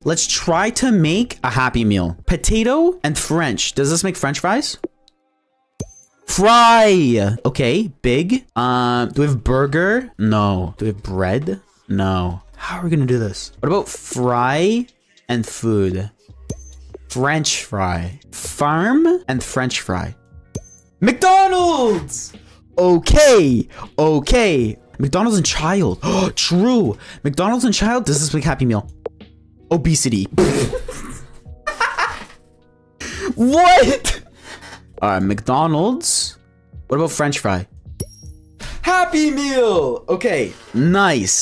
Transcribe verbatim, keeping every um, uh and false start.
Let's try to make a Happy Meal. Potato and French. Does this make French fries? Fry. Okay, big. Um, do we have burger? No. Do we have bread? No. How are we gonna do this? What about fry and food? French fry. Farm and French fry. McDonald's! Okay, okay. McDonald's and child. Oh, true. McDonald's and child. Does this make Happy Meal? Obesity. What? Alright, McDonald's. What about French fry? Happy Meal. Okay, nice.